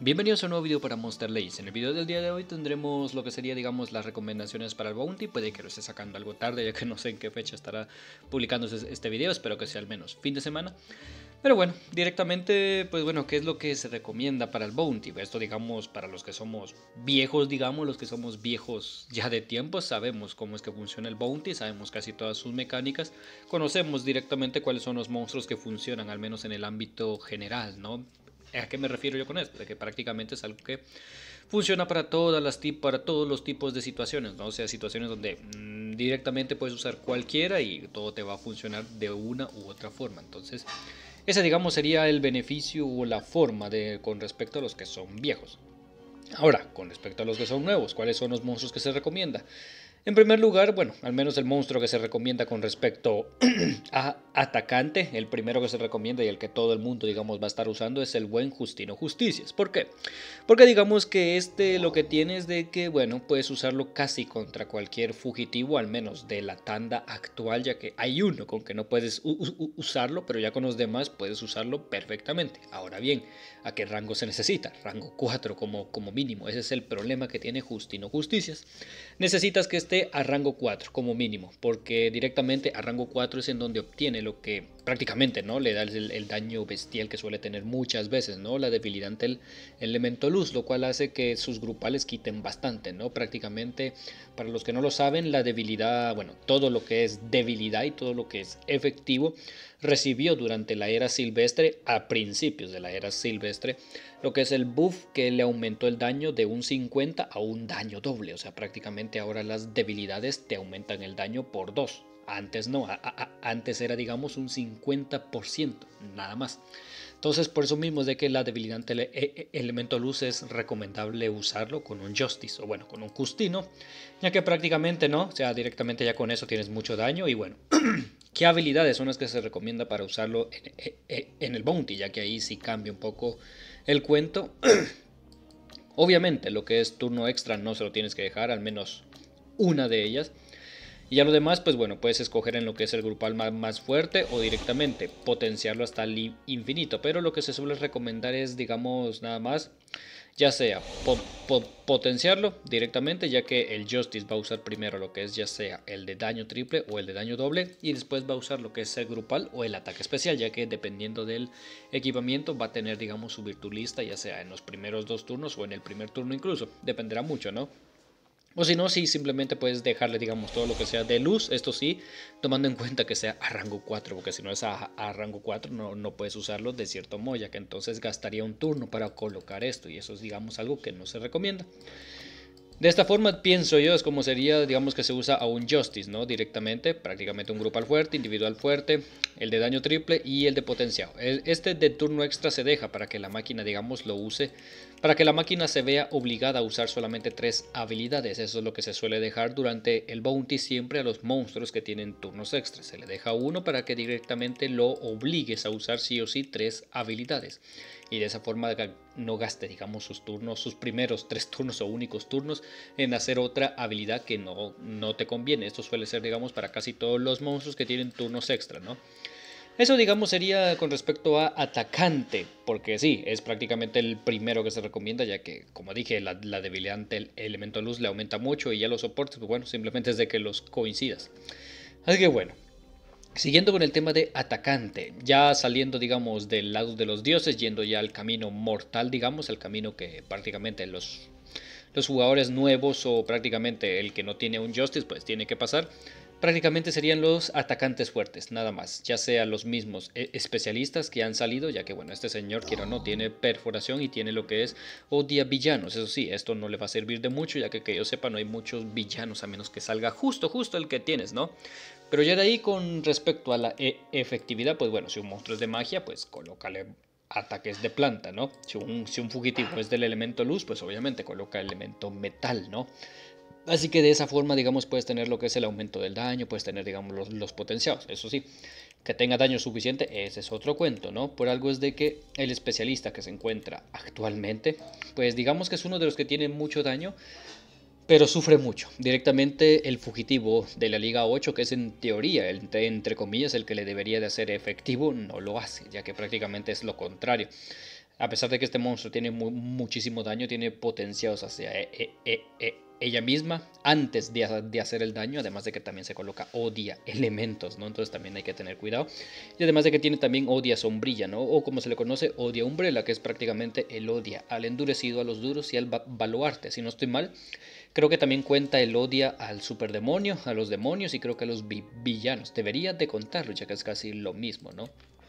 Bienvenidos a un nuevo video para Monster Legends. En el video del día de hoy tendremos lo que sería, digamos, las recomendaciones para el Bounty. Puede que lo esté sacando algo tarde, ya que no sé en qué fecha estará publicándose este video. Espero que sea al menos fin de semana. Pero bueno, directamente, pues bueno, ¿qué es lo que se recomienda para el Bounty? Esto, digamos, para los que somos viejos, digamos, los que somos viejos ya de tiempo, sabemos cómo es que funciona el Bounty, sabemos casi todas sus mecánicas, conocemos directamente cuáles son los monstruos que funcionan, al menos en el ámbito general, ¿no? ¿A qué me refiero yo con esto? De que prácticamente es algo que funciona para para todos los tipos de situaciones, ¿no? O sea, situaciones donde directamente puedes usar cualquiera y todo te va a funcionar de una u otra forma. Entonces, ese, digamos, sería el beneficio o la forma con respecto a los que son viejos. Ahora, con respecto a los que son nuevos, ¿cuáles son los monstruos que se recomienda? En primer lugar, bueno, al menos el monstruo que se recomienda con respecto a atacante, el primero que se recomienda y el que todo el mundo, digamos, va a estar usando es el buen Justino Justicias. ¿Por qué? Porque digamos que lo que tiene es de que, bueno, puedes usarlo casi contra cualquier fugitivo, al menos de la tanda actual, ya que hay uno con que no puedes usarlo, pero ya con los demás puedes usarlo perfectamente. Ahora bien, ¿a qué rango se necesita? Rango 4 como mínimo. Ese es el problema que tiene Justino Justicias. Necesitas que a rango 4 como mínimo, porque directamente a rango 4 es en donde obtiene lo que prácticamente no le da el daño bestial que suele tener muchas veces, no la debilidad ante el elemento luz, lo cual hace que sus grupales quiten bastante, no prácticamente. Para los que no lo saben, la debilidad, bueno, todo lo que es debilidad y todo lo que es efectivo recibió durante la era silvestre, a principios de la era silvestre, lo que es el buff que le aumentó el daño de un 50 a un daño doble. O sea, prácticamente ahora las debilidades te aumentan el daño por 2. Antes no, antes era, digamos, un 50%, nada más. Entonces, por eso mismo es de que la debilidad ante el elemento luz es recomendable usarlo con un Justice o bueno, con un Justino, ya que prácticamente no, o sea, directamente ya con eso tienes mucho daño. Y bueno, ¿qué habilidades son las que se recomienda para usarlo en el Bounty? Ya que ahí sí cambia un poco el cuento. Obviamente lo que es turno extra no se lo tienes que dejar, al menos una de ellas. Y ya lo demás, pues bueno, puedes escoger en lo que es el grupal más fuerte o directamente potenciarlo hasta el infinito. Pero lo que se suele recomendar es, digamos, nada más, ya sea potenciarlo directamente, ya que el Justice va a usar primero lo que es ya sea el de daño triple o el de daño doble, y después va a usar lo que es el grupal o el ataque especial, ya que dependiendo del equipamiento va a tener, digamos, su virtud lista, ya sea en los primeros 2 turnos o en el primer turno incluso, dependerá mucho, ¿no? O si no, sí, simplemente puedes dejarle, digamos, todo lo que sea de luz. Esto sí, tomando en cuenta que sea a rango 4, porque si no es a rango 4 no puedes usarlo de cierto modo, ya que entonces gastaría un turno para colocar esto. Y eso es, digamos, algo que no se recomienda. De esta forma pienso yo es como sería, digamos que se usa a un Justice, ¿no? Directamente, prácticamente un grupal fuerte, individual fuerte, el de daño triple y el de potenciado. Este de turno extra se deja para que la máquina, digamos, lo use, para que la máquina se vea obligada a usar solamente 3 habilidades. Eso es lo que se suele dejar durante el Bounty siempre a los monstruos que tienen turnos extras. Se le deja uno para que directamente lo obligues a usar sí o sí 3 habilidades. Y de esa forma no gaste, digamos, sus turnos, sus primeros 3 turnos o únicos turnos en hacer otra habilidad que no te conviene. Esto suele ser, digamos, para casi todos los monstruos que tienen turnos extra, ¿no? Eso, digamos, sería con respecto a atacante, porque sí, es prácticamente el primero que se recomienda, ya que, como dije, la debilidad ante el elemento luz le aumenta mucho y ya los soportes, pues bueno, simplemente es de que los coincidas. Así que bueno, siguiendo con el tema de atacante, ya saliendo, digamos, del lado de los dioses, yendo ya al camino mortal, digamos, el camino que prácticamente los jugadores nuevos o prácticamente el que no tiene un Justice pues tiene que pasar. Prácticamente serían los atacantes fuertes, nada más, ya sea los mismos especialistas que han salido, ya que bueno, este señor, quiero o no, tiene perforación y tiene lo que es odia villanos. Eso sí, esto no le va a servir de mucho, ya que yo sepa no hay muchos villanos a menos que salga justo el que tienes, ¿no? Pero ya de ahí, con respecto a la efectividad, pues bueno, si un monstruo es de magia, pues colócale ataques de planta, ¿no? Si un fugitivo es del elemento luz, pues obviamente coloca el elemento metal, ¿no? Así que de esa forma, digamos, puedes tener lo que es el aumento del daño, puedes tener, digamos, los potenciados. Eso sí, que tenga daño suficiente, ese es otro cuento, ¿no? Por algo es de que el especialista que se encuentra actualmente, pues digamos que es uno de los que tiene mucho daño, pero sufre mucho. Directamente el fugitivo de la Liga 8, que es en teoría, entre comillas, el que le debería de hacer efectivo, no lo hace, ya que prácticamente es lo contrario. A pesar de que este monstruo tiene muchísimo daño, tiene potenciados hacia ella misma antes de hacer el daño, además de que también se coloca odia elementos, ¿no? Entonces también hay que tener cuidado. Y además de que tiene también odia sombrilla, ¿no? O como se le conoce, odia umbrella, que es prácticamente el odia al endurecido, a los duros y al baluarte. Si no estoy mal, creo que también cuenta el odia al superdemonio, a los demonios y creo que a los villanos. Debería de contarlo, ya que es casi lo mismo, ¿no?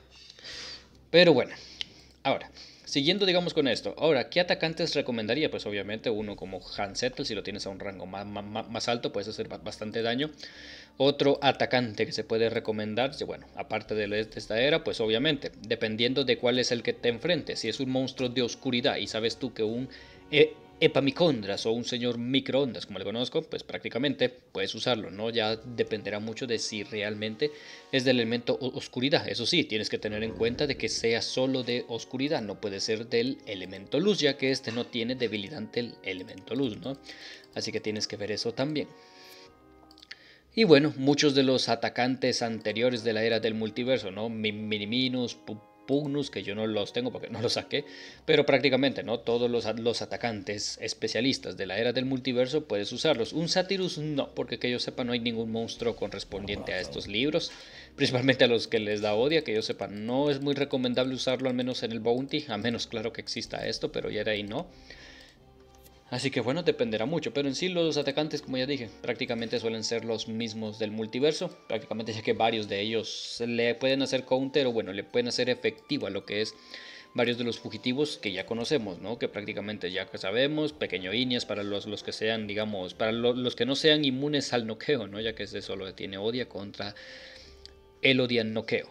Pero bueno, ahora, siguiendo digamos con esto, ahora, ¿qué atacantes recomendaría? Pues obviamente uno como Hans Zettel, si lo tienes a un rango más alto, puedes hacer bastante daño. Otro atacante que se puede recomendar, bueno, aparte de esta era, pues obviamente, dependiendo de cuál es el que te enfrentes, si es un monstruo de oscuridad y sabes tú que un Epamicondras o un señor microondas, como le conozco, pues prácticamente puedes usarlo, ¿no? Ya dependerá mucho de si realmente es del elemento oscuridad. Eso sí, tienes que tener en cuenta de que sea solo de oscuridad, no puede ser del elemento luz, ya que este no tiene debilidad ante el elemento luz, ¿no? Así que tienes que ver eso también. Y bueno, muchos de los atacantes anteriores de la era del multiverso, ¿no? Miniminus, Pugnus, que yo no los tengo porque no los saqué, pero prácticamente, ¿no? Todos los atacantes especialistas de la era del multiverso puedes usarlos. Un Satyrus no, porque que yo sepa no hay ningún monstruo correspondiente a estos libros, principalmente a los que les da odia, que yo sepa no es muy recomendable usarlo, al menos en el Bounty, a menos claro que exista esto, pero ya de ahí no. Así que bueno, dependerá mucho, pero en sí los atacantes, como ya dije, prácticamente suelen ser los mismos del multiverso, prácticamente ya que varios de ellos le pueden hacer counter o bueno, le pueden hacer efectivo a lo que es varios de los fugitivos que ya conocemos, ¿no? Que prácticamente ya que sabemos, pequeño Inias para los que sean, digamos, para los que no sean inmunes al noqueo, ¿no? Ya que ese solo tiene odia contra el odian noqueo.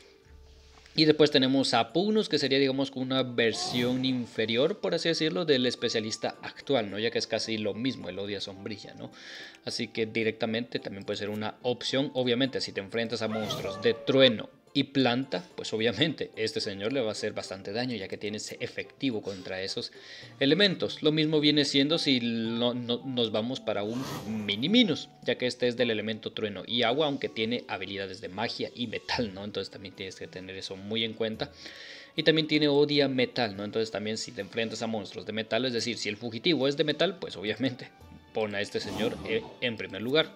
Y después tenemos a Pugnus, que sería digamos una versión inferior, por así decirlo, del especialista actual, ¿no? Ya que es casi lo mismo, el odia sombrilla, ¿no? Así que directamente también puede ser una opción. Obviamente, si te enfrentas a monstruos de trueno y planta, pues obviamente este señor le va a hacer bastante daño, ya que tiene ese efectivo contra esos elementos. Lo mismo viene siendo si nos vamos para un Miniminus, ya que este es del elemento trueno y agua, aunque tiene habilidades de magia y metal, ¿no? Entonces también tienes que tener eso muy en cuenta. Y también tiene odia metal, ¿no? Entonces también si te enfrentas a monstruos de metal, es decir, si el fugitivo es de metal, pues obviamente pon a este señor en primer lugar.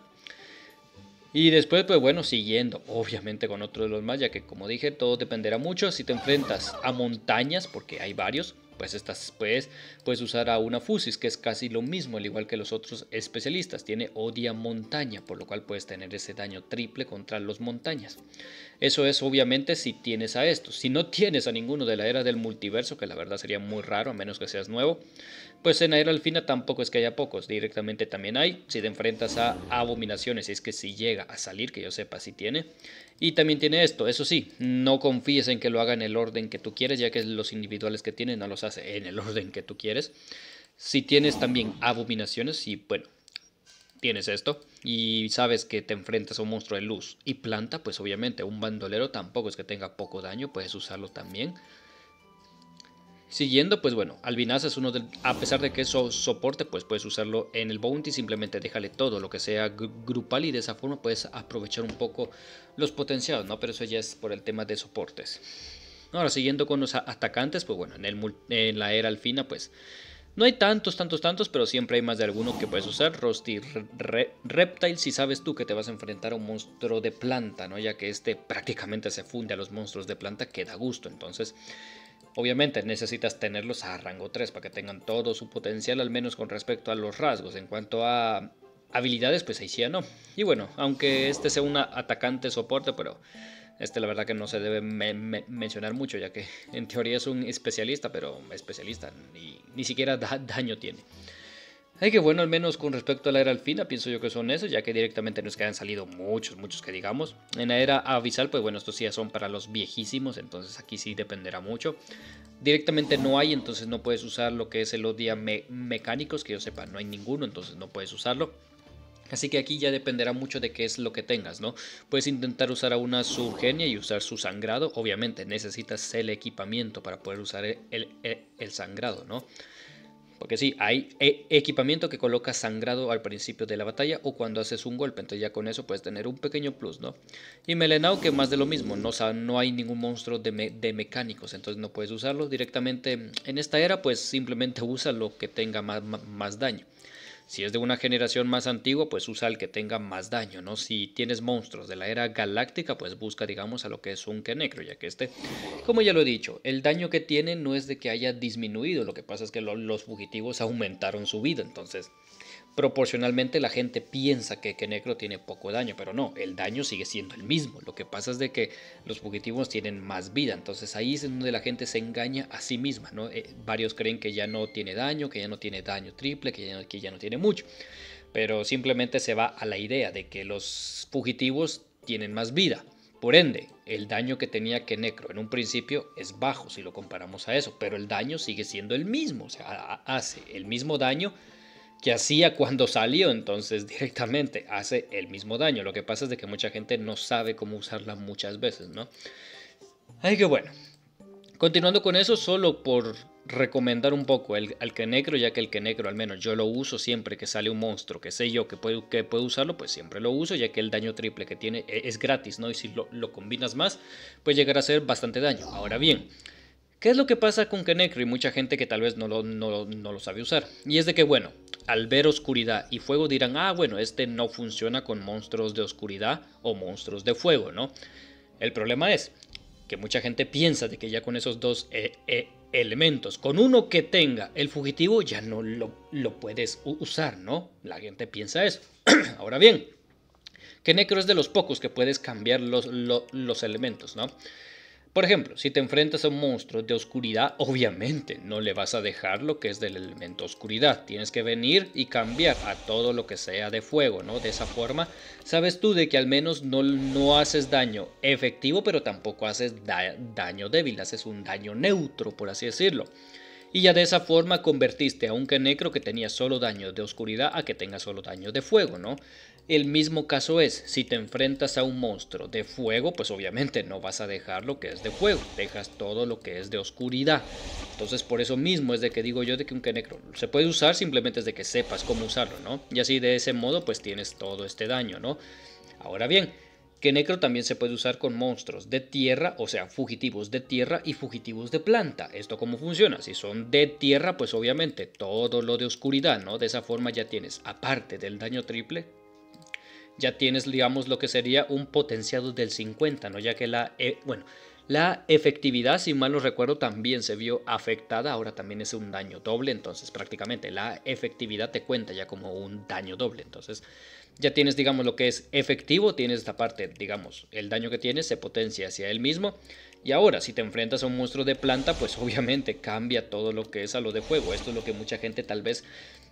Y después, pues bueno, siguiendo obviamente con otro de los más, ya que como dije, todo dependerá mucho. Si te enfrentas a montañas, porque hay varios, pues puedes usar a una Fusis, que es casi lo mismo, al igual que los otros especialistas. Tiene odia montaña, por lo cual puedes tener ese daño triple contra los montañas. Eso es obviamente si tienes a estos. Si no tienes a ninguno de la era del multiverso, que la verdad sería muy raro, a menos que seas nuevo, pues en Era Alfina tampoco es que haya pocos, directamente también hay. Si te enfrentas a abominaciones, es que si llega a salir, que yo sepa si tiene. Y también tiene esto, eso sí, no confíes en que lo haga en el orden que tú quieres, ya que los individuales que tiene no los hace en el orden que tú quieres. Si tienes también abominaciones, y bueno, tienes esto y sabes que te enfrentas a un monstruo de luz y planta, pues obviamente un bandolero tampoco es que tenga poco daño, puedes usarlo también. Siguiendo, pues bueno, Albinaza es uno a pesar de que es soporte, pues puedes usarlo en el bounty, simplemente déjale todo lo que sea grupal y de esa forma puedes aprovechar un poco los potenciados, ¿no? Pero eso ya es por el tema de soportes. Ahora, siguiendo con los atacantes, pues bueno, en la era Alfina, pues no hay tantos, pero siempre hay más de alguno que puedes usar. Rusty Reptile, si sabes tú que te vas a enfrentar a un monstruo de planta, ¿no? Ya que este prácticamente se funde a los monstruos de planta, que da gusto, entonces obviamente necesitas tenerlos a rango 3 para que tengan todo su potencial, al menos con respecto a los rasgos. En cuanto a habilidades, pues ahí sí ya no. Y bueno, aunque este sea un atacante soporte, pero este la verdad que no se debe mencionar mucho, ya que en teoría es un especialista, pero especialista ni siquiera daño tiene. Hay que bueno, al menos con respecto a la era Alfina, pienso yo que son esos, ya que directamente no es que hayan salido muchos que digamos. En la era Abyssal, pues bueno, estos sí ya son para los viejísimos, entonces aquí sí dependerá mucho. Directamente no hay, entonces no puedes usar lo que es el odia mecánicos, que yo sepa, no hay ninguno, entonces no puedes usarlo. Así que aquí ya dependerá mucho de qué es lo que tengas, ¿no? Puedes intentar usar a una Surgenia y usar su sangrado. Obviamente necesitas el equipamiento para poder usar el sangrado, ¿no? Porque sí, hay equipamiento que coloca sangrado al principio de la batalla o cuando haces un golpe, entonces ya con eso puedes tener un pequeño plus, ¿no? Y Melenao, que más de lo mismo, no, o sea, no hay ningún monstruo de mecánicos, entonces no puedes usarlo directamente. En esta era, pues simplemente usa lo que tenga más daño. Si es de una generación más antigua, pues usa el que tenga más daño, ¿no? Si tienes monstruos de la era galáctica, pues busca, digamos, a lo que es un Kenecro, ya que como ya lo he dicho, el daño que tiene no es de que haya disminuido, lo que pasa es que los fugitivos aumentaron su vida, entonces proporcionalmente la gente piensa que Kenecro tiene poco daño, pero no, el daño sigue siendo el mismo. Lo que pasa es de que los fugitivos tienen más vida, entonces ahí es donde la gente se engaña a sí misma, ¿no? Varios creen que ya no tiene daño, que ya no tiene daño triple, que ya no tiene mucho, pero simplemente se va a la idea de que los fugitivos tienen más vida. Por ende, el daño que tenía Kenecro en un principio es bajo si lo comparamos a eso, pero el daño sigue siendo el mismo, o sea, hace el mismo daño que hacía cuando salió, entonces directamente hace el mismo daño. Lo que pasa es de que mucha gente no sabe cómo usarla muchas veces, ¿no? Ay, que bueno. Continuando con eso, solo por recomendar un poco al Kenecro, ya que el Kenecro al menos yo lo uso siempre que sale un monstruo, que sé yo que puedo usarlo, pues siempre lo uso, ya que el daño triple que tiene es gratis, ¿no? Y si lo combinas más, puede llegar a ser bastante daño. Ahora bien, ¿qué es lo que pasa con Kenecro? Y mucha gente que tal vez no lo sabe usar. Y es de que, bueno, al ver oscuridad y fuego dirán, ah, bueno, este no funciona con monstruos de oscuridad o monstruos de fuego, ¿no? El problema es que mucha gente piensa de que ya con esos dos elementos, con uno que tenga el fugitivo, ya no lo puedes usar, ¿no? La gente piensa eso. Ahora bien, Kenecro es de los pocos que puedes cambiar los elementos, ¿no? Por ejemplo, si te enfrentas a un monstruo de oscuridad, obviamente no le vas a dejar lo que es del elemento oscuridad. Tienes que venir y cambiar a todo lo que sea de fuego, ¿no? De esa forma, sabes tú de que al menos no haces daño efectivo, pero tampoco haces daño débil, haces un daño neutro, por así decirlo. Y ya de esa forma convertiste a un Kenecro que tenía solo daño de oscuridad a que tenga solo daño de fuego, ¿no? El mismo caso es, si te enfrentas a un monstruo de fuego, pues obviamente no vas a dejar lo que es de fuego, dejas todo lo que es de oscuridad. Entonces por eso mismo es de que digo yo de que un Kenecro se puede usar, simplemente es de que sepas cómo usarlo, ¿no? Y así de ese modo pues tienes todo este daño, ¿no? Ahora bien, Kenecro también se puede usar con monstruos de tierra, o sea, fugitivos de tierra y fugitivos de planta. ¿Esto cómo funciona? Si son de tierra, pues obviamente todo lo de oscuridad, ¿no? De esa forma ya tienes, aparte del daño triple, ya tienes, digamos, lo que sería un potenciado del 50, ¿no? Ya que la efectividad, si mal no recuerdo, también se vio afectada, ahora también es un daño doble, entonces prácticamente la efectividad te cuenta ya como un daño doble, entonces ya tienes, digamos, lo que es efectivo, tienes esta parte, digamos, el daño que tienes se potencia hacia él mismo. Y ahora, si te enfrentas a un monstruo de planta, pues obviamente cambia todo lo que es a lo de fuego. Esto es lo que mucha gente tal vez,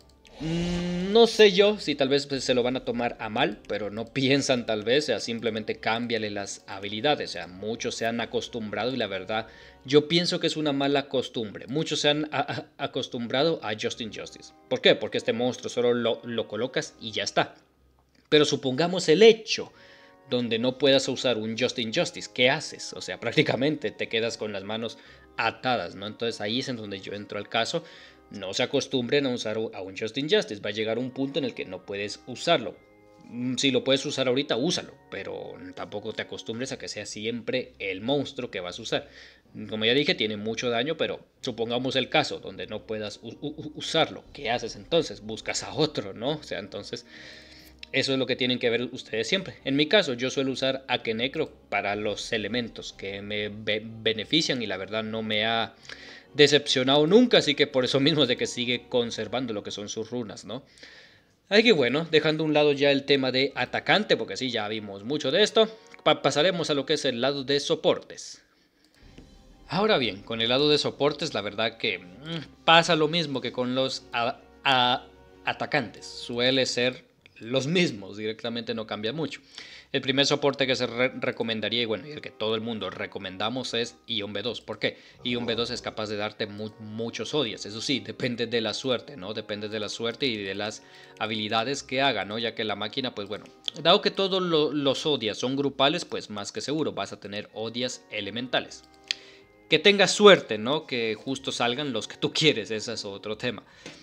no sé yo si tal vez pues, se lo van a tomar a mal, pero no piensan tal vez, o sea, simplemente cámbiale las habilidades. O sea, muchos se han acostumbrado y la verdad, yo pienso que es una mala costumbre. Muchos se han acostumbrado a Justin Justice. ¿Por qué? Porque este monstruo solo lo colocas y ya está. Pero supongamos el hecho donde no puedas usar un Justin Justice, ¿qué haces? O sea, prácticamente te quedas con las manos atadas, ¿no? Entonces ahí es en donde yo entro al caso. No se acostumbren a usar a un Justin Justice. Va a llegar un punto en el que no puedes usarlo. Si lo puedes usar ahorita, úsalo, pero tampoco te acostumbres a que sea siempre el monstruo que vas a usar. Como ya dije, tiene mucho daño, pero supongamos el caso donde no puedas usarlo. ¿Qué haces entonces? Buscas a otro, ¿no? O sea, entonces eso es lo que tienen que ver ustedes siempre. En mi caso, yo suelo usar a Kenecro para los elementos que me benefician y la verdad no me ha decepcionado nunca, así que por eso mismo es de que sigue conservando lo que son sus runas, ¿no? Así que bueno, dejando a un lado ya el tema de atacante, porque sí, ya vimos mucho de esto, pasaremos a lo que es el lado de soportes. Ahora bien, con el lado de soportes, la verdad que pasa lo mismo que con los atacantes. Suele ser los mismos, directamente no cambia mucho. El primer soporte que se recomendaría, y bueno, y el que todo el mundo recomendamos es Ion B2. ¿Por qué? Ion B2 es capaz de darte muchos odias. Eso sí, depende de la suerte, ¿no? Depende de la suerte y de las habilidades que haga, ¿no? Ya que la máquina, pues bueno, dado que todos los odias son grupales, pues más que seguro vas a tener odias elementales. Que tengas suerte, ¿no? Que justo salgan los que tú quieres, ese es otro tema.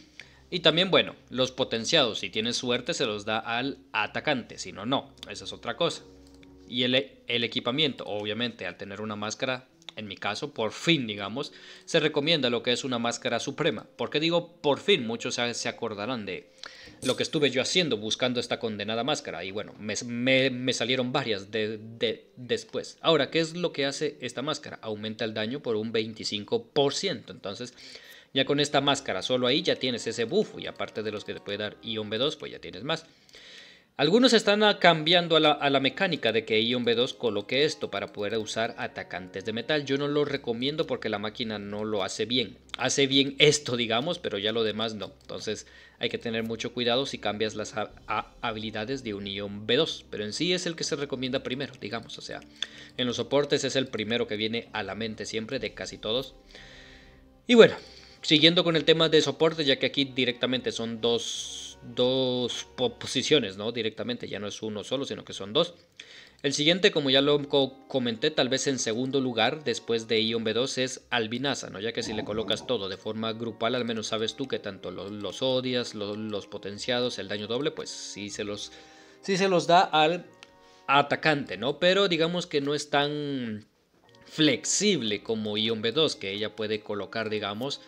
Y también, bueno, los potenciados, si tienes suerte, se los da al atacante, si no, no. Esa es otra cosa. Y el equipamiento, obviamente, al tener una máscara, en mi caso, por fin, digamos, se recomienda lo que es una máscara suprema. ¿Por qué digo por fin? Muchos se acordarán de lo que estuve yo haciendo buscando esta condenada máscara. Y bueno, me salieron varias después. Ahora, ¿qué es lo que hace esta máscara? Aumenta el daño por un 25%. Entonces, ya con esta máscara solo ahí ya tienes ese buff. Y aparte de los que te puede dar Ion B2, pues ya tienes más. Algunos están cambiando a la mecánica de que Ion B2 coloque esto para poder usar atacantes de metal. Yo no lo recomiendo porque la máquina no lo hace bien. Hace bien esto, digamos, pero ya lo demás no. Entonces hay que tener mucho cuidado si cambias las habilidades de un Ion B2. Pero en sí es el que se recomienda primero, digamos. O sea, en los soportes es el primero que viene a la mente siempre de casi todos. Y bueno, siguiendo con el tema de soporte, ya que aquí directamente son dos posiciones, ¿no? Directamente, ya no es uno solo, sino que son dos. El siguiente, como ya lo comenté, tal vez en segundo lugar, después de Ion B2, es Albinaza, ¿no? Ya que si le colocas todo de forma grupal, al menos sabes tú que tanto los odias, los potenciados, el daño doble, pues sí se los da al atacante, ¿no? Pero digamos que no es tan flexible como Ion B2, que ella puede colocar, digamos,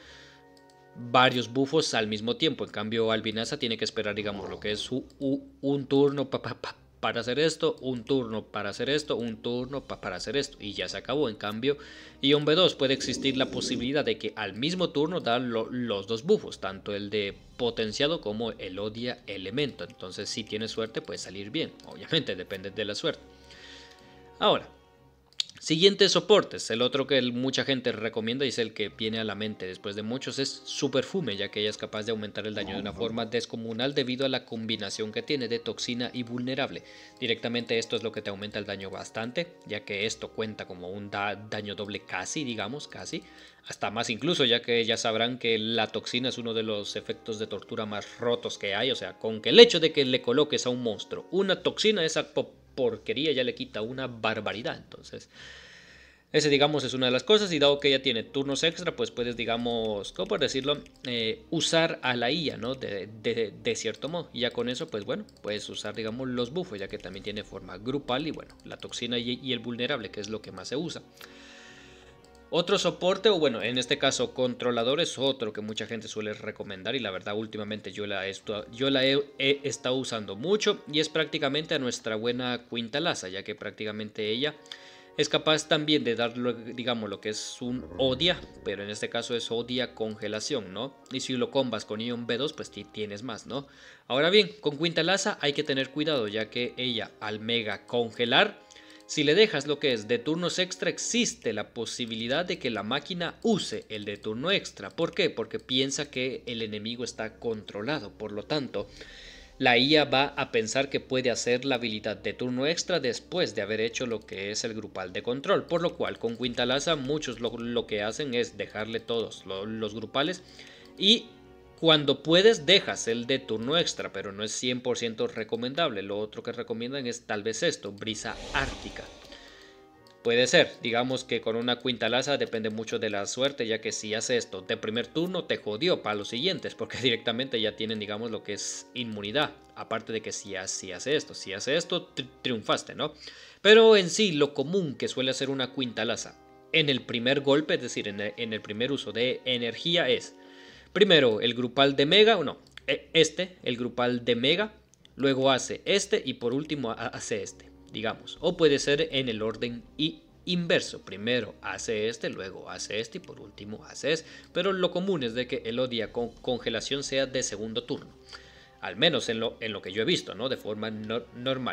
varios buffos al mismo tiempo. En cambio, Albinaza tiene que esperar, digamos, lo que es un turno para hacer esto, un turno para hacer esto, un turno para hacer esto, y ya se acabó. En cambio, Ion B2 puede existir la posibilidad de que al mismo turno dan los dos buffos, tanto el de potenciado como el odia elemento. Entonces, si tienes suerte, puede salir bien. Obviamente, depende de la suerte. Ahora, siguientes soportes, el otro que mucha gente recomienda y es el que viene a la mente después de muchos es su perfume, ya que ella es capaz de aumentar el daño de una forma descomunal debido a la combinación que tiene de toxina y vulnerable. Directamente esto es lo que te aumenta el daño bastante, ya que esto cuenta como un daño doble casi, digamos, casi, hasta más incluso, ya que ya sabrán que la toxina es uno de los efectos de tortura más rotos que hay, o sea, con que el hecho de que le coloques a un monstruo una toxina, esa porquería ya le quita una barbaridad. Entonces ese, digamos, es una de las cosas, y dado que ella tiene turnos extra, pues puedes, digamos, ¿cómo por decirlo? Usar a la IA, ¿no? De cierto modo. Y ya con eso, pues bueno, puedes usar, digamos, los buffos, ya que también tiene forma grupal y bueno, la toxina y el vulnerable, que es lo que más se usa. Otro soporte, o bueno, en este caso controlador, es otro que mucha gente suele recomendar y la verdad últimamente yo la he estado usando mucho, y es prácticamente a nuestra buena Quintalaza, ya que prácticamente ella es capaz también de dar, digamos, lo que es un odia, pero en este caso es odia congelación, ¿no? Y si lo combas con Ion B2, pues tienes más, ¿no? Ahora bien, con Quintalaza hay que tener cuidado, ya que ella al mega congelar, si le dejas lo que es de turnos extra, existe la posibilidad de que la máquina use el de turno extra. ¿Por qué? Porque piensa que el enemigo está controlado, por lo tanto la IA va a pensar que puede hacer la habilidad de turno extra después de haber hecho lo que es el grupal de control, por lo cual con Quintalaza muchos lo que hacen es dejarle todos los grupales, y cuando puedes dejas el de turno extra, pero no es 100% recomendable. Lo otro que recomiendan es tal vez esto, brisa ártica. Puede ser, digamos que con una Quintalaza depende mucho de la suerte, ya que si hace esto de primer turno te jodió para los siguientes, porque directamente ya tienen, digamos, lo que es inmunidad. Aparte de que si hace esto, triunfaste, ¿no? Pero en sí, lo común que suele hacer una Quintalaza en el primer golpe, es decir, en el primer uso de energía es, primero el grupal de mega, el grupal de mega, luego hace este y por último hace este, digamos. O puede ser en el orden inverso, primero hace este, luego hace este y por último hace este. Pero lo común es de que el odia con congelación sea de segundo turno, al menos en lo que yo he visto, ¿no? De forma normal.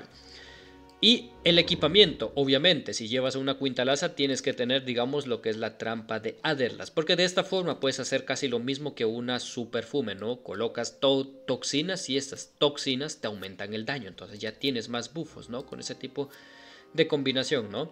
Y el equipamiento, obviamente, si llevas una Quintalaza tienes que tener, digamos, lo que es la trampa de Aderlas, porque de esta forma puedes hacer casi lo mismo que una su perfume, ¿no? Colocas toxinas y estas toxinas te aumentan el daño, entonces ya tienes más buffos, ¿no? Con ese tipo de combinación, ¿no?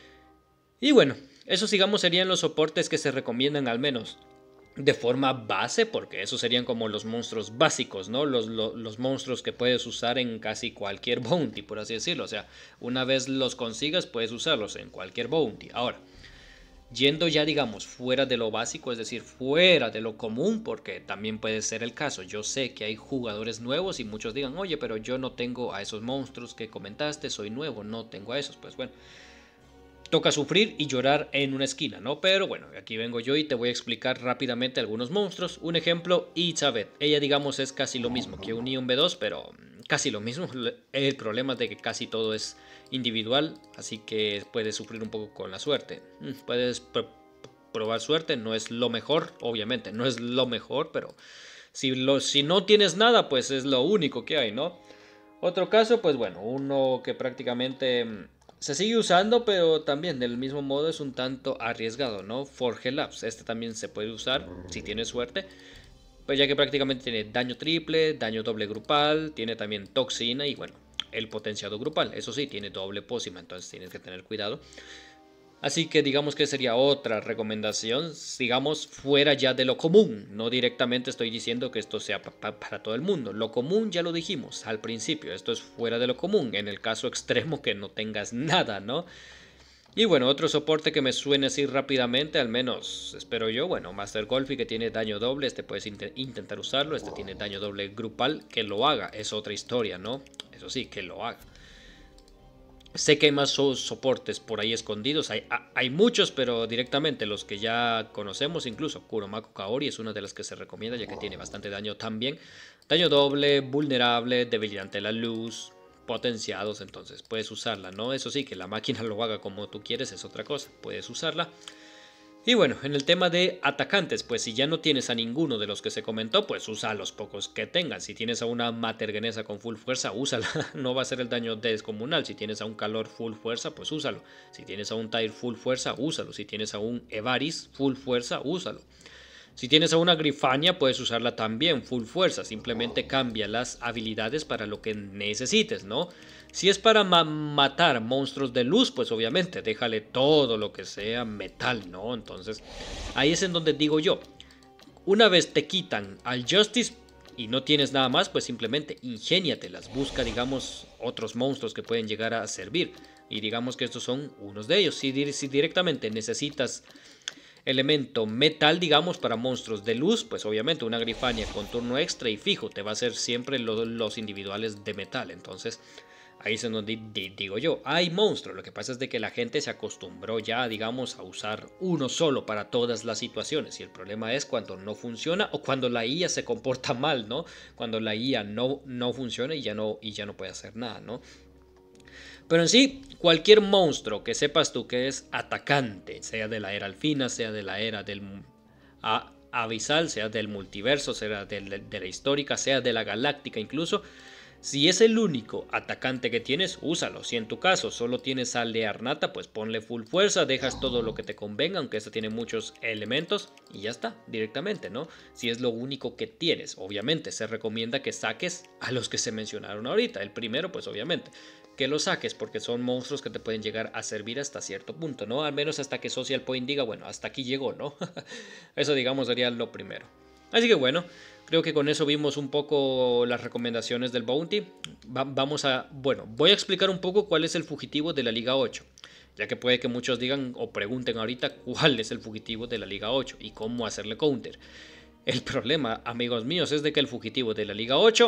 Y bueno, esos, digamos, serían los soportes que se recomiendan al menos de forma base, porque esos serían como los monstruos básicos, ¿no? Los monstruos que puedes usar en casi cualquier bounty, por así decirlo. O sea, una vez los consigas puedes usarlos en cualquier bounty. Ahora, Yendo ya, digamos, fuera de lo básico, es decir, fuera de lo común, porque también puede ser el caso. Yo sé que hay jugadores nuevos y muchos digan, oye, pero yo no tengo a esos monstruos que comentaste, soy nuevo, no tengo a esos. Pues bueno, toca sufrir y llorar en una esquina, ¿no? Pero bueno, aquí vengo yo y te voy a explicar rápidamente algunos monstruos. Un ejemplo, Itzabeth. Ella, digamos, es casi lo mismo que un Ion B2, pero casi lo mismo. El problema es de que casi todo es individual, así que puedes sufrir un poco con la suerte. Puedes probar suerte, no es lo mejor, obviamente, no es lo mejor, pero si no tienes nada, pues es lo único que hay, ¿no? Otro caso, pues bueno, uno que prácticamente se sigue usando, pero también del mismo modo es un tanto arriesgado, ¿no? Forge Labs, este también se puede usar si tienes suerte, pues ya que prácticamente tiene daño triple, daño doble grupal, tiene también toxina y bueno, el potenciado grupal, eso sí, tiene doble pócima, entonces tienes que tener cuidado. Así que digamos que sería otra recomendación, digamos, fuera ya de lo común. No directamente estoy diciendo que esto sea para todo el mundo. Lo común ya lo dijimos al principio, esto es fuera de lo común, en el caso extremo que no tengas nada, ¿no? Y bueno, otro soporte que me suene así rápidamente, al menos espero yo, bueno, Master Golfi que tiene daño doble, este puedes intentar usarlo, este tiene daño doble grupal, que lo haga, es otra historia, ¿no? Eso sí, que lo haga. Sé que hay más soportes por ahí escondidos, hay muchos, pero directamente los que ya conocemos, incluso Kuromako Kaori es una de las que se recomienda ya que tiene bastante daño también. Daño doble, vulnerable, debilidad ante la luz, potenciados, entonces puedes usarla, ¿no? Eso sí, que la máquina lo haga como tú quieres es otra cosa, puedes usarla. Y bueno, en el tema de atacantes, pues si ya no tienes a ninguno de los que se comentó, pues usa a los pocos que tengas. Si tienes a una Matergenesa con full fuerza, úsala. No va a ser el daño descomunal. Si tienes a un Calor full fuerza, pues úsalo. Si tienes a un Tyr full fuerza, úsalo. Si tienes a un Evaris full fuerza, úsalo. Si tienes a una Grifania, puedes usarla también full fuerza. Simplemente cambia las habilidades para lo que necesites, ¿no? Si es para matar monstruos de luz, pues obviamente déjale todo lo que sea metal, ¿no? Entonces, ahí es en donde digo yo, una vez te quitan al Justice y no tienes nada más, pues simplemente ingéniatelas, busca, digamos, otros monstruos que pueden llegar a servir. Y digamos que estos son unos de ellos. Si directamente necesitas elemento metal, digamos, para monstruos de luz, pues obviamente una Grifania con turno extra y fijo, te va a hacer siempre los individuales de metal. Entonces, ahí es donde digo yo, hay monstruos, lo que pasa es de que la gente se acostumbró ya, digamos, a usar uno solo para todas las situaciones. Y el problema es cuando no funciona o cuando la IA se comporta mal, ¿no? Cuando la IA no funciona y ya no puede hacer nada, ¿no? Pero en sí, cualquier monstruo que sepas tú que es atacante, sea de la era alfina, sea de la era del abisal, sea del multiverso, sea de la histórica, sea de la galáctica incluso, si es el único atacante que tienes, úsalo. Si en tu caso solo tienes a Learnata, pues ponle full fuerza, dejas todo lo que te convenga, aunque esta tiene muchos elementos, y ya está, directamente, ¿no? Si es lo único que tienes, obviamente se recomienda que saques a los que se mencionaron ahorita. El primero, pues obviamente, que lo saques porque son monstruos que te pueden llegar a servir hasta cierto punto, ¿no? Al menos hasta que Social Point diga, bueno, hasta aquí llegó, ¿no? Eso, digamos, sería lo primero. Así que bueno, creo que con eso vimos un poco las recomendaciones del Bounty. Bueno, voy a explicar un poco cuál es el fugitivo de la Liga 8. Ya que puede que muchos digan o pregunten ahorita cuál es el fugitivo de la Liga 8 y cómo hacerle counter. El problema, amigos míos, es de que el fugitivo de la Liga 8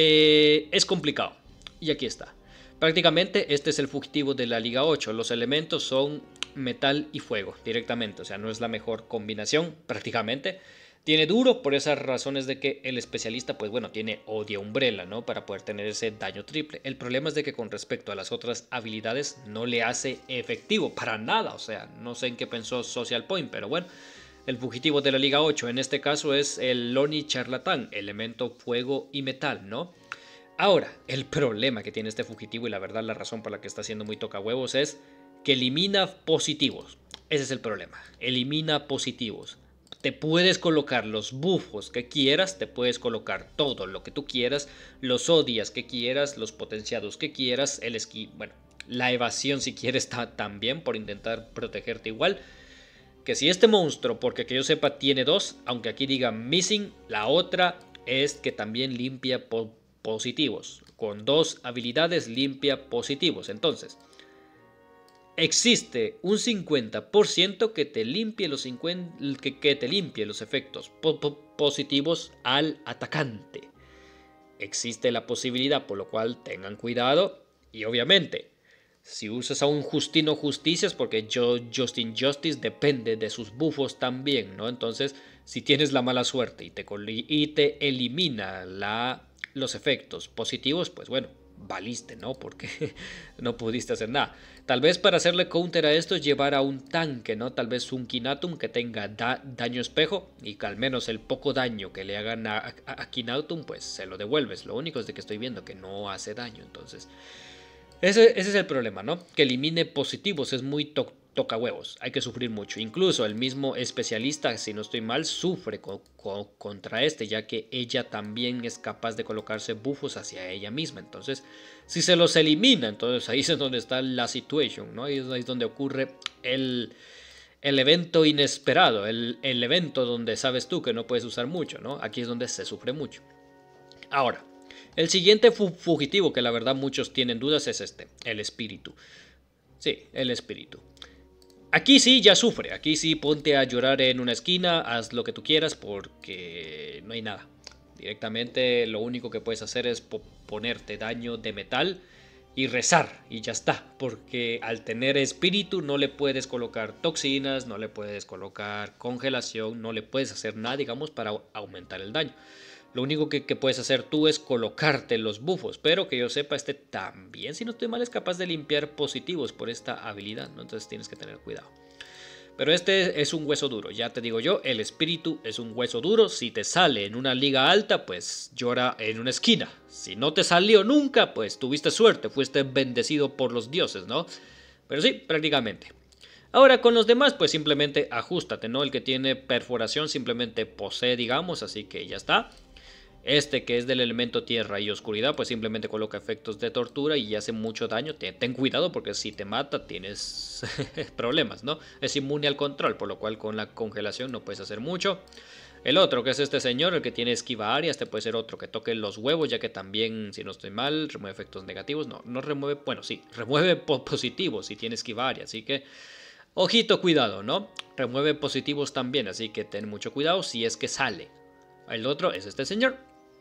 es complicado. Y aquí está. Prácticamente este es el fugitivo de la Liga 8. Los elementos son metal y fuego directamente. O sea, no es la mejor combinación prácticamente. Tiene duro por esas razones de que el especialista, pues bueno, tiene odia umbrella, ¿no? Para poder tener ese daño triple. El problema es de que con respecto a las otras habilidades no le hace efectivo para nada. O sea, no sé en qué pensó Social Point, pero bueno. El fugitivo de la Liga 8 en este caso es el Loni Charlatán, elemento fuego y metal, ¿no? Ahora, el problema que tiene este fugitivo y la verdad la razón por la que está siendo muy toca huevos es que elimina positivos. Ese es el problema, elimina positivos. Te puedes colocar los buffos que quieras, te puedes colocar todo lo que tú quieras, los odias que quieras, los potenciados que quieras, el esquí, bueno, la evasión si quieres también por intentar protegerte igual. Que si este monstruo, porque que yo sepa tiene dos, aunque aquí diga missing, la otra es que también limpia positivos. Con dos habilidades limpia positivos. Entonces, existe un 50% que te limpie que te limpie los efectos positivos al atacante. Existe la posibilidad, por lo cual tengan cuidado. Y obviamente, si usas a un Justino Justicias, porque Justin Justice depende de sus bufos también, ¿no? Entonces, si tienes la mala suerte y te elimina los efectos positivos, pues bueno, valiste, ¿no? Porque no pudiste hacer nada. Tal vez para hacerle counter a esto, llevar a un tanque, ¿no? Tal vez un Kinatum que tenga daño espejo y que al menos el poco daño que le hagan a Kinatum, pues se lo devuelves. Lo único es de que estoy viendo que no hace daño, entonces... Ese es el problema, ¿no? Que elimine positivos es muy toca huevos, hay que sufrir mucho. Incluso el mismo especialista, si no estoy mal, sufre contra este, ya que ella también es capaz de colocarse bufos hacia ella misma. Entonces, si se los elimina, entonces ahí es donde está la situation, ¿no? Ahí es donde ocurre el evento inesperado, el evento donde sabes tú que no puedes usar mucho, ¿no? Aquí es donde se sufre mucho. Ahora, el siguiente fugitivo, que la verdad muchos tienen dudas, es este, el espíritu. Sí, el espíritu. Aquí sí ya sufre, aquí sí ponte a llorar en una esquina, haz lo que tú quieras porque no hay nada. Directamente lo único que puedes hacer es ponerte daño de metal y rezar y ya está. Porque al tener espíritu no le puedes colocar toxinas, no le puedes colocar congelación, no le puedes hacer nada, digamos, para aumentar el daño. Lo único que puedes hacer tú es colocarte los bufos, pero que yo sepa, este también, si no estoy mal, es capaz de limpiar positivos por esta habilidad, ¿no? Entonces tienes que tener cuidado. Pero este es un hueso duro, ya te digo yo, el espíritu es un hueso duro. Si te sale en una liga alta, pues llora en una esquina. Si no te salió nunca, pues tuviste suerte, fuiste bendecido por los dioses, ¿no? Pero sí, prácticamente. Ahora con los demás, pues simplemente ajustate, ¿no? El que tiene perforación simplemente posee, digamos, así que ya está. Este que es del elemento tierra y oscuridad, pues simplemente coloca efectos de tortura y hace mucho daño. Ten cuidado porque si te mata tienes problemas, ¿no? Es inmune al control, por lo cual con la congelación no puedes hacer mucho. El otro, que es este señor, el que tiene esquiva área, este puede ser otro que toque los huevos, ya que también, si no estoy mal, remueve efectos negativos. No remueve, bueno, sí, remueve positivos si tiene esquiva área, así que... Ojito, cuidado, ¿no? Remueve positivos también, así que ten mucho cuidado si es que sale. El otro es este señor.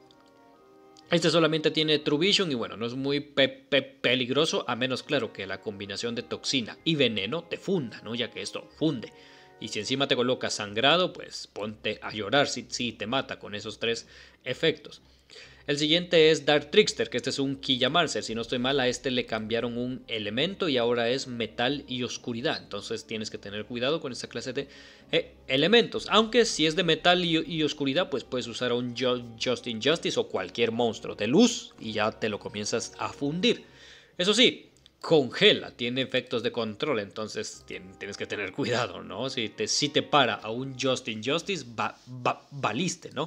Este solamente tiene True Vision y bueno, no es muy peligroso, a menos claro que la combinación de toxina y veneno te funda, ¿no? Ya que esto funde. Y si encima te coloca sangrado, pues ponte a llorar si te mata con esos tres efectos. El siguiente es Dark Trickster, que este es un Killamancer. Si no estoy mal, a este le cambiaron un elemento y ahora es metal y oscuridad. Entonces tienes que tener cuidado con esta clase de elementos. Aunque si es de metal y oscuridad, pues puedes usar a un Justin Justice o cualquier monstruo de luz y ya te lo comienzas a fundir. Eso sí, congela, tiene efectos de control, entonces tienes que tener cuidado, ¿no? Si te para a un Justin Justice, valiste, ¿no?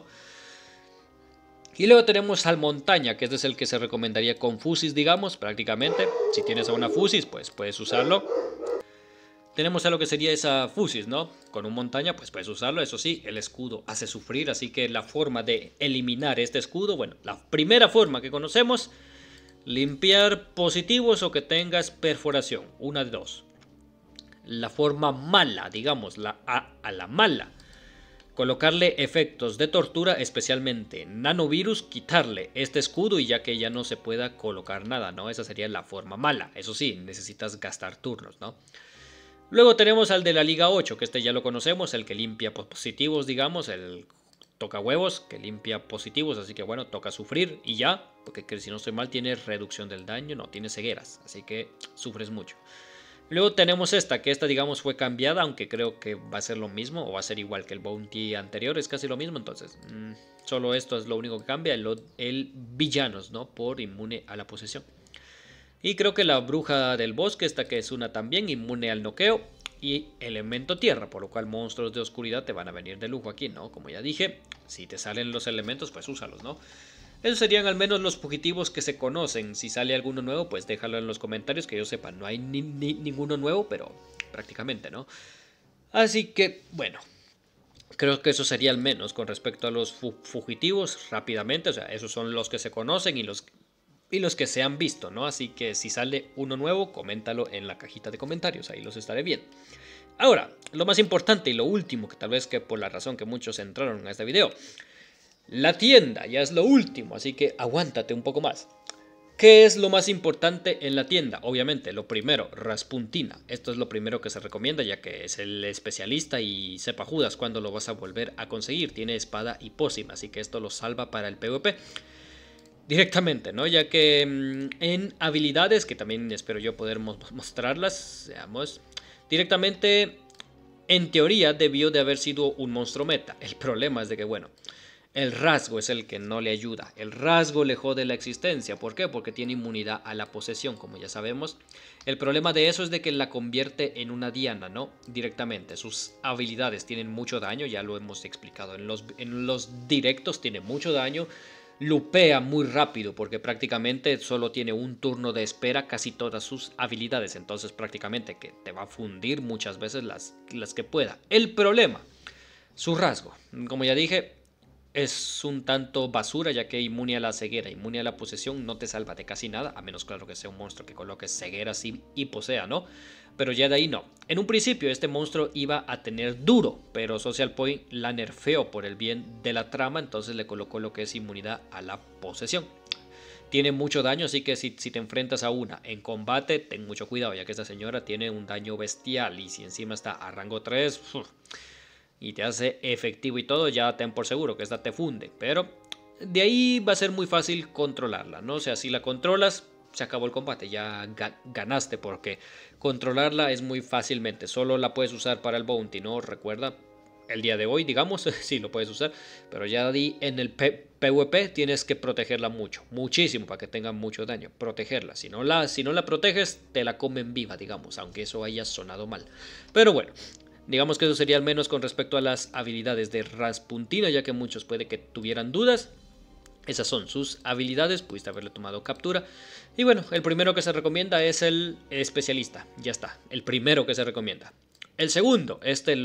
Y luego tenemos al montaña, que este es el que se recomendaría con fusis, digamos, prácticamente. Si tienes a una fusis, pues puedes usarlo. Tenemos a lo que sería esa fusis, ¿no? Con un montaña, pues puedes usarlo. Eso sí, el escudo hace sufrir, así que la forma de eliminar este escudo, bueno, la primera forma que conocemos, limpiar positivos o que tengas perforación, una de dos. La forma mala, digamos, a la mala. Colocarle efectos de tortura, especialmente nanovirus, quitarle este escudo y ya que ya no se pueda colocar nada, ¿no? Esa sería la forma mala. Eso sí, necesitas gastar turnos, ¿no? Luego tenemos al de la Liga 8, que este ya lo conocemos, el que limpia positivos, digamos, el toca huevos, que limpia positivos, así que bueno, toca sufrir y ya, porque si no estoy mal tiene reducción del daño, no, tiene cegueras, así que sufres mucho. Luego tenemos esta, que esta digamos fue cambiada, aunque creo que va a ser lo mismo o va a ser igual que el Bounty anterior, es casi lo mismo, entonces solo esto es lo único que cambia, el villanos, ¿no? Por inmune a la posesión. Y creo que la bruja del bosque, esta que es una también, inmune al noqueo y elemento tierra, por lo cual monstruos de oscuridad te van a venir de lujo aquí, ¿no? Como ya dije, si te salen los elementos, pues úsalos, ¿no? Esos serían al menos los fugitivos que se conocen. Si sale alguno nuevo, pues déjalo en los comentarios, que yo sepa. No hay ninguno nuevo, pero prácticamente, ¿no? Así que, bueno, creo que eso sería al menos con respecto a los fugitivos rápidamente. O sea, esos son los que se conocen y y los que se han visto, ¿no? Así que si sale uno nuevo, coméntalo en la cajita de comentarios, ahí los estaré viendo. Ahora, lo más importante y lo último, que tal vez que por la razón que muchos entraron a este video, la tienda ya es lo último, así que aguántate un poco más. ¿Qué es lo más importante en la tienda? Obviamente, lo primero, Rasputina. Esto es lo primero que se recomienda, ya que es el especialista y sepa Judas cuándo lo vas a volver a conseguir. Tiene espada y pócima, así que esto lo salva para el PvP directamente, ¿no? Ya que en habilidades, que también espero yo poder mostrarlas, veamos, directamente, en teoría debió de haber sido un monstruo meta. El problema es de que, bueno, el rasgo es el que no le ayuda. El rasgo le jode la existencia. ¿Por qué? Porque tiene inmunidad a la posesión, como ya sabemos. El problema de eso es de que la convierte en una diana, ¿no? Directamente. Sus habilidades tienen mucho daño, ya lo hemos explicado en los directos, tiene mucho daño. Lupea muy rápido porque prácticamente solo tiene un turno de espera casi todas sus habilidades. Entonces prácticamente que te va a fundir muchas veces las que pueda. El problema, su rasgo. Como ya dije, es un tanto basura, ya que inmune a la ceguera, inmune a la posesión, no te salva de casi nada, a menos claro que sea un monstruo que coloque ceguera y posea, ¿no? Pero ya de ahí no. En un principio este monstruo iba a tener duro, pero Social Point la nerfeó por el bien de la trama, entonces le colocó lo que es inmunidad a la posesión. Tiene mucho daño, así que si te enfrentas a una en combate, ten mucho cuidado, ya que esta señora tiene un daño bestial y si encima está a rango 3... y te hace efectivo y todo, ya ten por seguro que esta te funde. Pero de ahí va a ser muy fácil controlarla, ¿no? O sea, si la controlas, se acabó el combate, ya ganaste, porque controlarla es muy fácilmente. Solo la puedes usar para el bounty, ¿no? Recuerda, el día de hoy, digamos, sí lo puedes usar, pero ya en el PvP tienes que protegerla mucho, muchísimo, para que tenga mucho daño. Protegerla, si no la proteges, te la comen viva, digamos, aunque eso haya sonado mal. Pero bueno, digamos que eso sería al menos con respecto a las habilidades de Rasputina, ya que muchos puede que tuvieran dudas. Esas son sus habilidades, pudiste haberle tomado captura. Y bueno, el primero que se recomienda es el especialista, ya está, el primero que se recomienda. El segundo,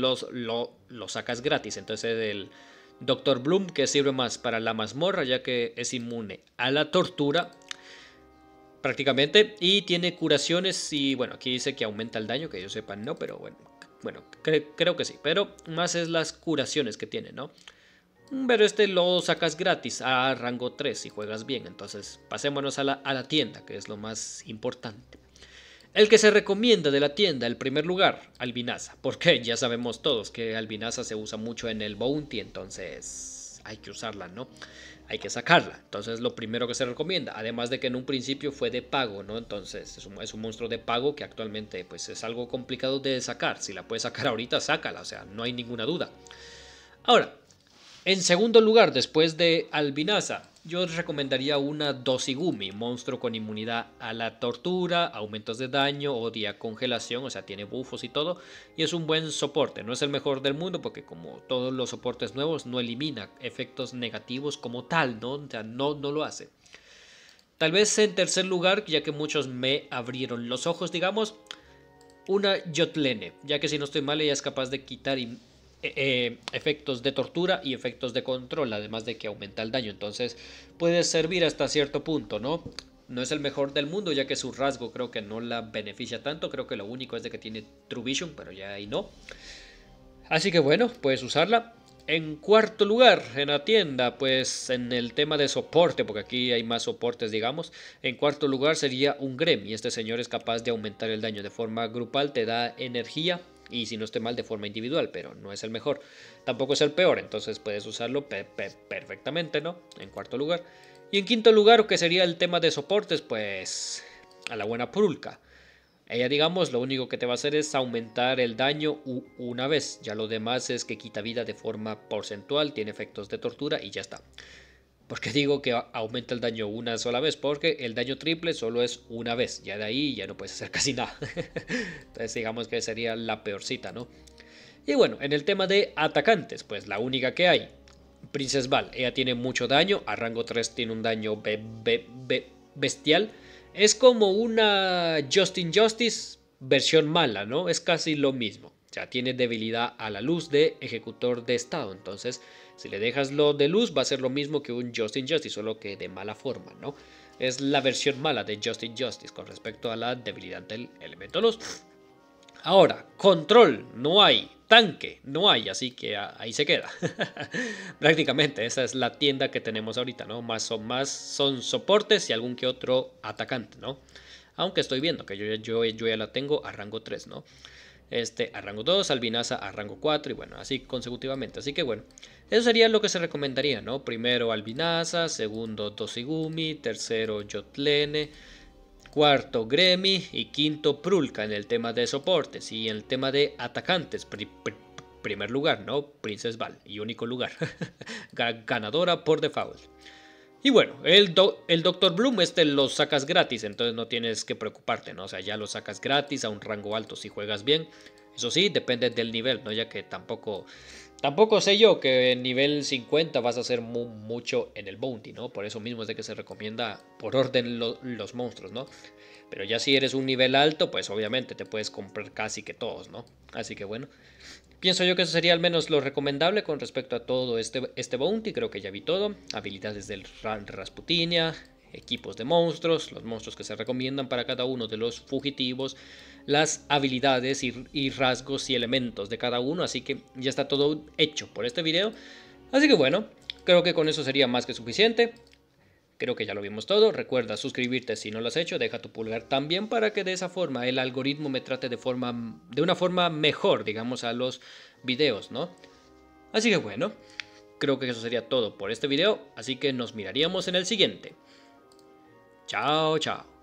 lo sacas gratis, entonces el Dr. Bloom, que sirve más para la mazmorra, ya que es inmune a la tortura prácticamente, y tiene curaciones y bueno, aquí dice que aumenta el daño, que yo sepa no, pero bueno, creo que sí, pero más es las curaciones que tiene, ¿no? Pero este lo sacas gratis a rango 3 si juegas bien, entonces pasémonos a la tienda, que es lo más importante. El que se recomienda de la tienda, el primer lugar, Albinaza. Porque ya sabemos todos que Albinaza se usa mucho en el bounty, entonces hay que usarla, ¿no? Hay que sacarla. Entonces lo primero que se recomienda, además de que en un principio fue de pago, ¿no? Entonces es un monstruo de pago que actualmente pues es algo complicado de sacar. Si la puedes sacar ahorita, sácala, o sea, no hay ninguna duda. Ahora, en segundo lugar, después de Albinaza, yo recomendaría una Dosigumi, monstruo con inmunidad a la tortura, aumentos de daño, odia congelación, o sea, tiene buffos y todo, y es un buen soporte. No es el mejor del mundo porque como todos los soportes nuevos no elimina efectos negativos como tal, ¿no? O sea, no lo hace. Tal vez en tercer lugar, ya que muchos me abrieron los ojos, digamos, una Yotlene, ya que si no estoy mal ella es capaz de quitar efectos de tortura y efectos de control, además de que aumenta el daño, entonces puede servir hasta cierto punto, ¿no? No es el mejor del mundo, ya que su rasgo creo que no la beneficia tanto, creo que lo único es de que tiene True Vision, pero ya ahí no. Así que bueno, puedes usarla. En cuarto lugar, en la tienda, pues en el tema de soporte, porque aquí hay más soportes, digamos. En cuarto lugar sería un Grem, y este señor es capaz de aumentar el daño de forma grupal, te da energía, y si no esté mal de forma individual, pero no es el mejor. Tampoco es el peor, entonces puedes usarlo perfectamente, ¿no? En cuarto lugar. Y en quinto lugar, que sería el tema de soportes, pues a la buena Prulka. Ella, digamos, lo único que te va a hacer es aumentar el daño una vez. Ya lo demás es que quita vida de forma porcentual, tiene efectos de tortura y ya está. ¿Por qué digo que aumenta el daño una sola vez? Porque el daño triple solo es una vez. Ya de ahí ya no puedes hacer casi nada. Entonces digamos que sería la peorcita, ¿no? Y bueno, en el tema de atacantes, pues la única que hay, Princess Val. Ella tiene mucho daño. A rango 3 tiene un daño bestial. Es como una Justin Justice versión mala, ¿no? Es casi lo mismo. O sea, tiene debilidad a la luz de ejecutor de estado. Entonces, Si le dejas lo de luz va a ser lo mismo que un Just Injustice, solo que de mala forma, ¿no? Es la versión mala de Just Injustice con respecto a la debilidad del elemento luz. Ahora, control, no hay. Tanque, no hay, así que ahí se queda. Prácticamente, esa es la tienda que tenemos ahorita, ¿no? Más son soportes y algún que otro atacante, ¿no? Aunque estoy viendo que yo ya la tengo a rango 3, ¿no? A rango 2, Albinaza a rango 4 y bueno, así consecutivamente. Así que bueno, eso sería lo que se recomendaría, ¿no? Primero Albinaza, segundo Dosigumi, tercero Yotlene, cuarto Gremi y quinto Prulka en el tema de soportes. Y en el tema de atacantes, primer lugar, ¿no? Princess Val y único lugar. Ganadora por default. Y bueno, el Dr. Bloom lo sacas gratis, entonces no tienes que preocuparte, ¿no? O sea, ya lo sacas gratis a un rango alto si juegas bien. Eso sí, depende del nivel, ¿no? Ya que tampoco sé yo que en nivel 50 vas a hacer mucho en el bounty, ¿no? Por eso mismo es de que se recomienda por orden los monstruos, ¿no? Pero ya si eres un nivel alto, pues obviamente te puedes comprar casi que todos, ¿no? Así que bueno, pienso yo que eso sería al menos lo recomendable con respecto a todo este bounty. Creo que ya vi todo. Habilidades del Rasputinia, equipos de monstruos, los monstruos que se recomiendan para cada uno de los fugitivos, las habilidades y rasgos y elementos de cada uno. Así que ya está todo hecho por este video. Así que bueno, creo que con eso sería más que suficiente. Creo que ya lo vimos todo. Recuerda suscribirte si no lo has hecho. Deja tu pulgar también para que de esa forma el algoritmo me trate de una forma mejor, digamos, a los videos, ¿no? Así que bueno, creo que eso sería todo por este video. Así que nos miraríamos en el siguiente. Chao, chao.